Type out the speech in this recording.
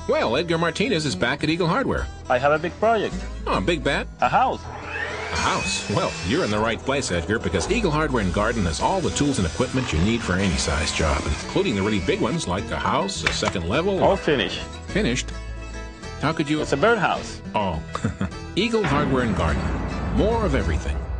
Well, Edgar Martinez is back at Eagle Hardware. I have a big project. Oh, a big bat? A house. A house? Well, you're in the right place, Edgar, because Eagle Hardware and Garden has all the tools and equipment you need for any size job, including the really big ones like a house, a second level. All finished. Finished? How could you... It's a birdhouse. Oh. Eagle Hardware and Garden. More of everything.